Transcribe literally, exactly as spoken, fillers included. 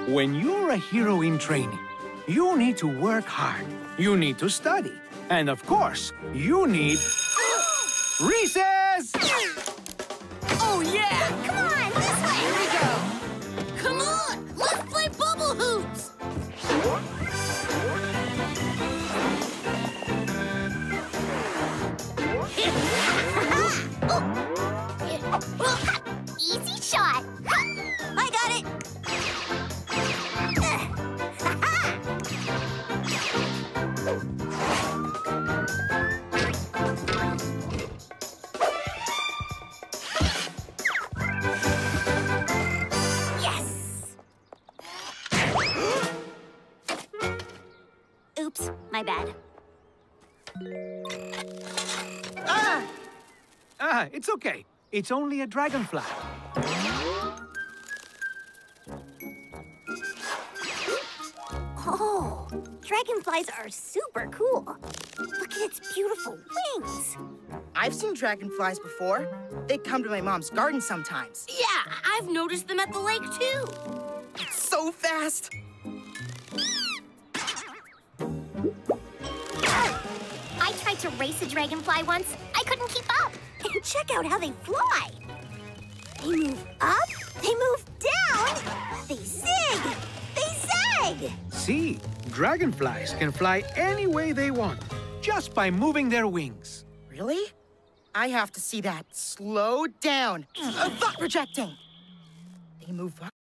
When you're a hero in training, you need to work hard. You need to study. And of course, you need... recess! Oh, yeah! Come on, this way! Here we go! Come on! Let's play bubble hoops! Easy shot! I got it! Yes! Oops, my bad. Ah! Ah, it's okay. It's only a dragonfly. Oh, dragonflies are super cool. Look at its beautiful wings. I've seen dragonflies before. They come to my mom's garden sometimes. Yeah, I've noticed them at the lake, too. It's so fast. I tried to race a dragonfly once. I couldn't keep up. Check out how they fly. They move up, they move down, they zig, they zag. See, dragonflies can fly any way they want, just by moving their wings. Really? I have to see that. Slow down. Uh, thought projecting. They move up.